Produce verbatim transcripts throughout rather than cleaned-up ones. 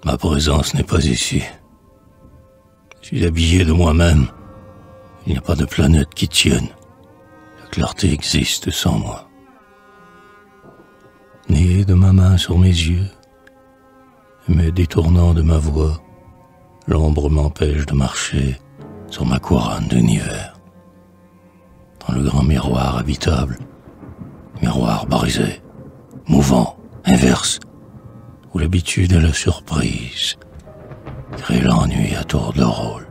Ma présence n'est pas ici. Je suis habillé de moi-même. Il n'y a pas de planète qui tienne. La clarté existe sans moi. Né de ma main sur mes yeux, et me détournant de ma voix, l'ombre m'empêche de marcher sur ma couronne d'univers. Dans le grand miroir habitable, miroir brisé, mouvant, inverse, où l'habitude et la surprise créent l'ennui à tour de rôle.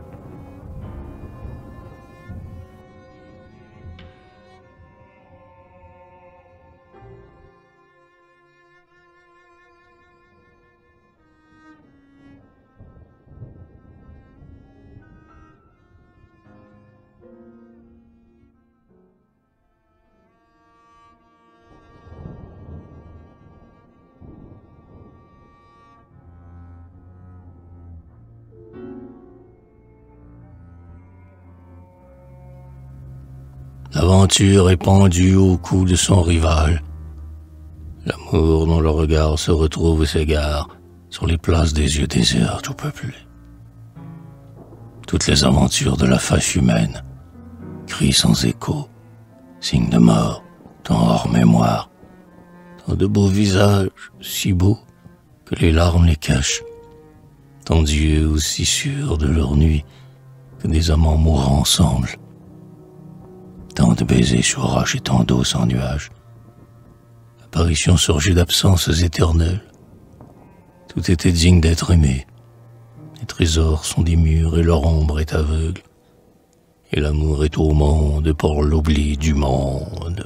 L'aventure est pendue au cou de son rival. L'amour dont le regard se retrouve et s'égare sur les places des yeux déserts tout peuplés. Toutes les aventures de la face humaine, cris sans écho, signes de mort, tant hors mémoire, tant de beaux visages, si beaux que les larmes les cachent, tant d'yeux aussi sûrs de leur nuit que des amants mourants ensemble. Tant de baisers sur roche et tant d'eau sans nuages. L'apparition surgit d'absences éternelles. Tout était digne d'être aimé. Les trésors sont des murs et leur ombre est aveugle. Et l'amour est au monde pour l'oubli du monde.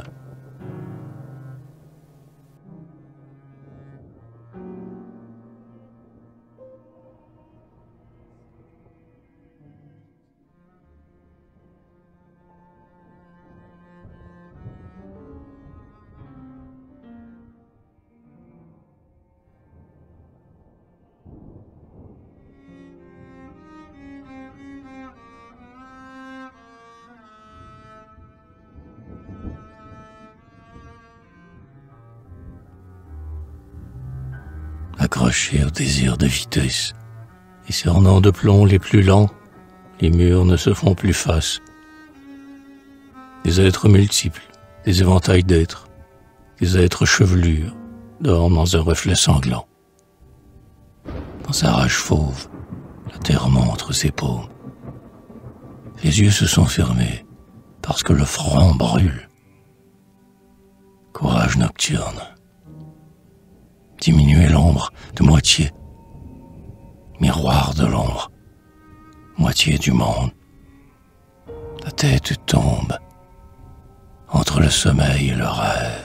Accrochés au désir de vitesse, et cernant de plomb les plus lents, les murs ne se font plus face. Des êtres multiples, des éventails d'êtres, des êtres chevelures, dorment dans un reflet sanglant. Dans sa rage fauve, la terre montre ses paumes. Les yeux se sont fermés, parce que le front brûle. Courage nocturne. Diminuer l'ombre de moitié. Miroir de l'ombre, moitié du monde. La tête tombe entre le sommeil et le rêve.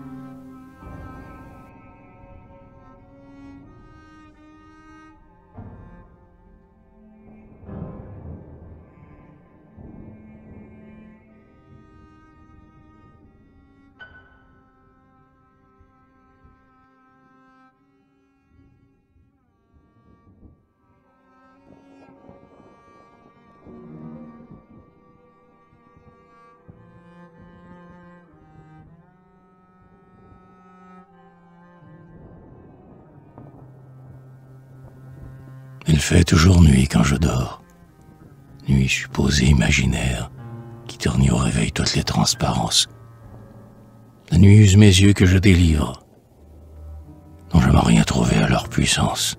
Il fait toujours nuit quand je dors, nuit supposée imaginaire, qui ternit au réveil toutes les transparences. La nuit use mes yeux que je délivre, dont je n'ai rien trouvé à leur puissance.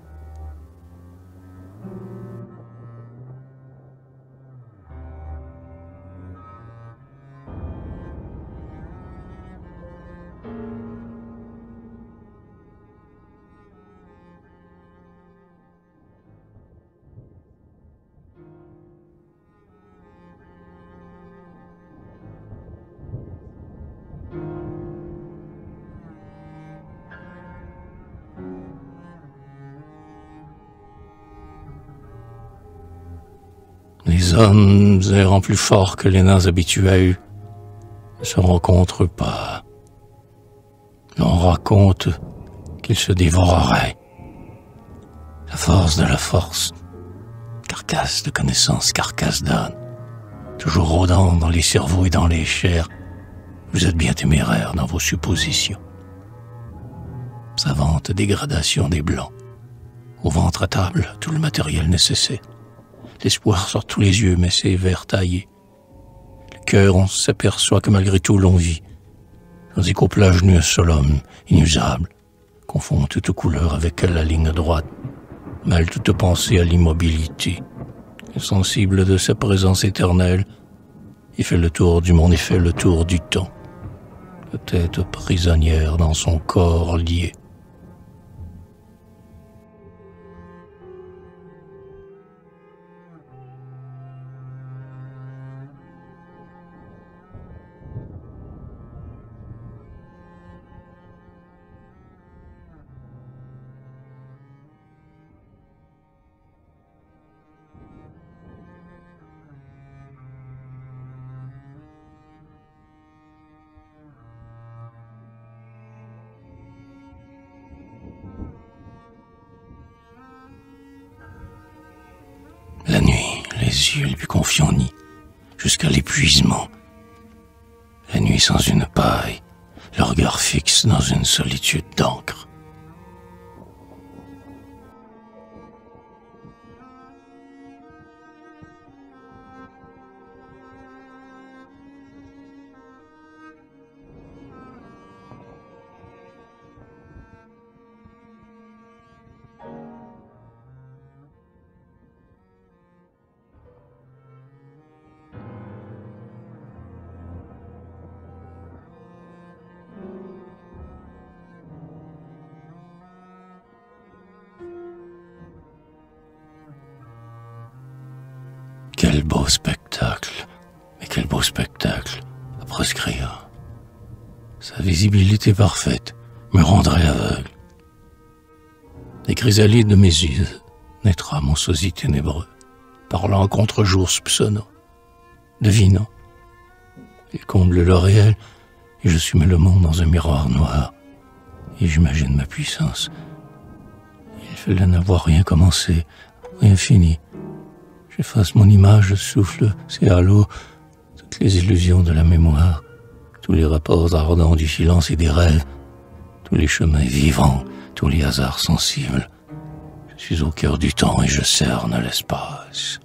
Les hommes errant plus forts que les nains habitués ne se rencontrent pas. L'on raconte qu'ils se dévoreraient. La force de la force, carcasse de connaissance, carcasse d'âne, toujours rôdant dans les cerveaux et dans les chairs, vous êtes bien téméraires dans vos suppositions. Savante dégradation des blancs, Au ventre à table, tout le matériel nécessaire. L'espoir sort tous les yeux, mais c'est vers taillé. Le cœur, on s'aperçoit que malgré tout l'on vit. Dans écouplage nu un seul homme, inusable, confond toute couleur avec la ligne droite, mêle toute pensée à l'immobilité. Insensible de sa présence éternelle, il fait le tour du monde et fait le tour du temps. La tête prisonnière dans son corps lié. La nuit, les yeux les plus confiants nient, jusqu'à l'épuisement. La nuit sans une paille, le regard fixe dans une solitude d'encre. Quel beau spectacle, mais quel beau spectacle à proscrire. Sa visibilité parfaite me rendrait aveugle. Des chrysalides de mes yeux naîtra mon sosie ténébreux, parlant à contre-jour soupçonnant, devinant. Il comble le réel et je soumets le monde dans un miroir noir et j'imagine ma puissance. Il fallait n'avoir rien commencé, rien fini. J'efface mon image, je souffle ces halos, toutes les illusions de la mémoire, tous les rapports ardents du silence et des rêves, tous les chemins vivants, tous les hasards sensibles. Je suis au cœur du temps et je cerne l'espace.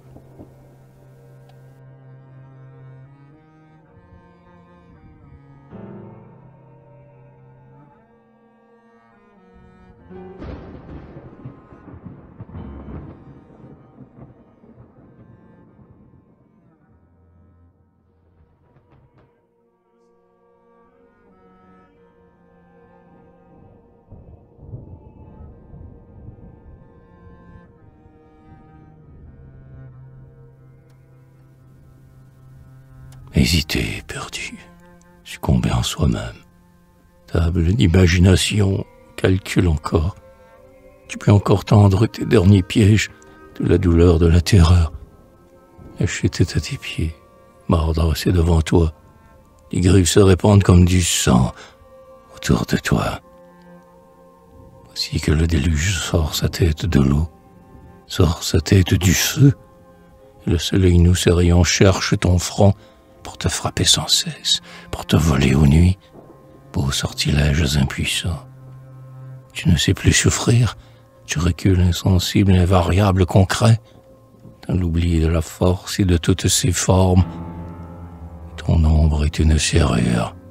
Hésiter, perdu, succomber en soi-même. Table d'imagination, calcul encore. Tu peux encore tendre tes derniers pièges de la douleur de la terreur. Lâcher tête à tes pieds, mordre, c'est devant toi. Les griffes se répandent comme du sang autour de toi. Voici que le déluge sort sa tête de l'eau, sort sa tête du feu. Et le soleil nous serrant cherche ton front pour te frapper sans cesse, pour te voler aux nuits, beaux sortilèges impuissants. Tu ne sais plus souffrir, tu recules insensible, invariable, concret, dans l'oubli de la force et de toutes ses formes. Ton ombre est une serrure,